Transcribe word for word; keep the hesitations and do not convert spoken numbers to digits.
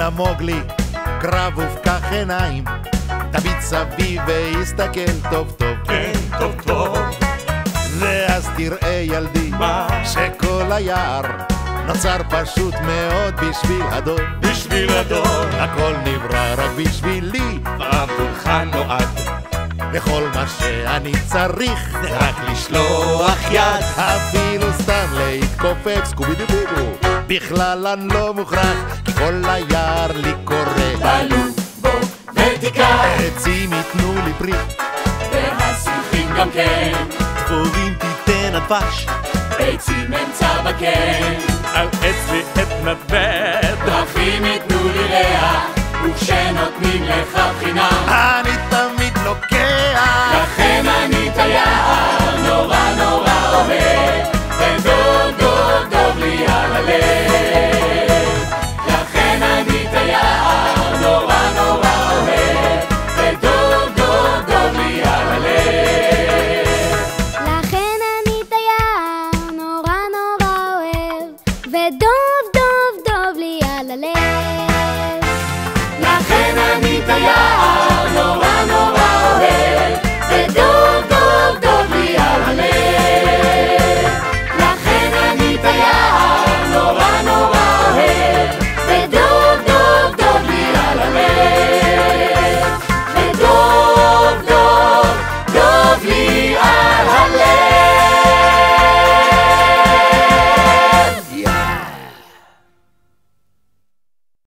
מוגלי, קרב ופקח עיניים, תביט סביב ויסתכל טוב טוב, כן, טוב טוב. ואז תראה ילדי, מה? שכל היער נוצר פשוט מאוד בשביל הדור. בשביל הדור, הכל נברא רק בשבילי, ועבורך נועד. וכל מה שאני צריך זה רק לשלוח יד. אפילו סתם להתכופף סקובי דובידו, בכלל אני לא מוכרח, כי כל היער לי קורא. בלו בו ותיקח, עצים ייתנו לי פרי, והשיחים גם כן, דבורים תיתן הדבש, ביצים אמצע בקן. על עץ ועט נדבד, דרכים ייתנו לי ריח, וכשנותנים לך חינם, אני תמיד לוקח. לכן אני את היער נורא נורא אוהב.